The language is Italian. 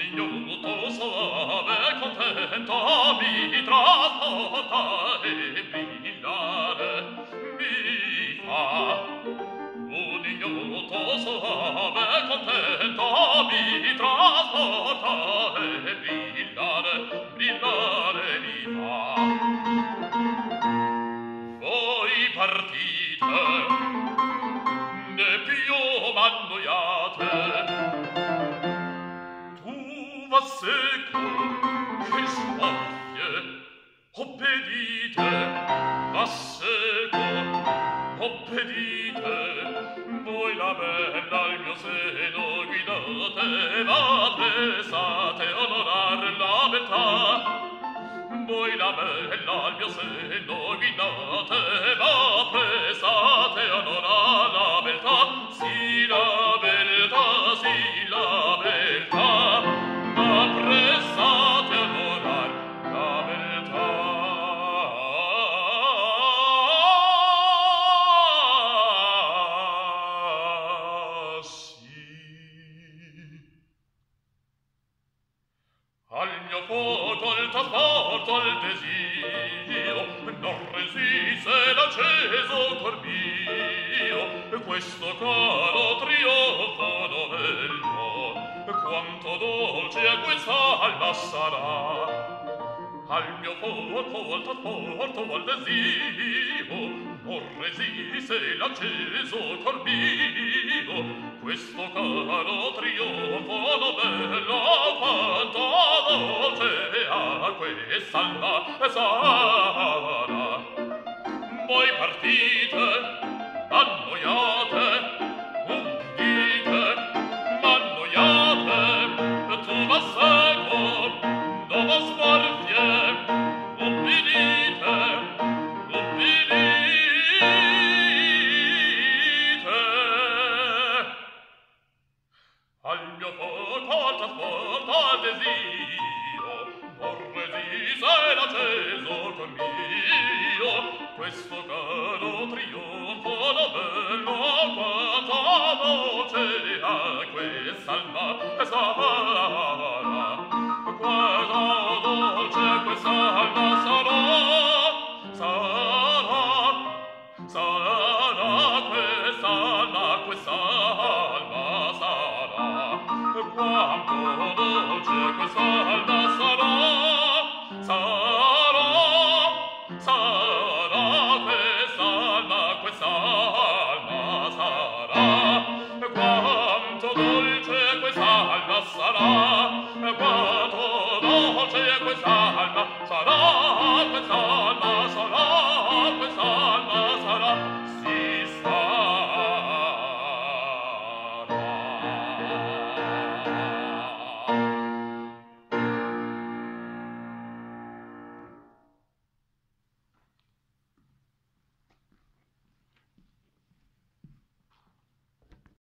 ignoto soave contento mi trasporta e brillare mi fa. Un ignoto soave contento mi trasporta e brillare, brillare mi fa. Voi partite, ne più m'annoiate, tu va seco, che spoglie, obbedite, va seco, obbedite, voi la bella al mio seno guidate, va pesate, onorar la beltà. Voi la bella al mio seno guidate, va pesate, onorar la beltà. Sì la beltà, sì la beltà, va pesate, onorar la beltà. Al mio fuoco il trasporto al desio non resiste l'acceso cor mio, questo caro trionfo novello quanto dolce a questa alba sarà. Al mio fuoco al trasporto al desio non resiste l'acceso cor mio, questo caro trionfo novello quanto dolce a quest'alba sarà. Voi partite, annoiate, ubbidite, m'annoiate, tu va seco, dopo sforfie, ubbidite, ubbidite. Al mio fuoco al trasporto al desio non resiste l'acceso cor mio, questo caro trionfo novello quanto dolce a quest'alba sarà. Quanto dolce quest'alba sarà, sarà, sarà quest'alba, quest'alba sarà. Quanto dolce quest'alba sarà, sarà, sarà quest'alba, quest'alba sarà. Quanto dolce quest'alba sarà.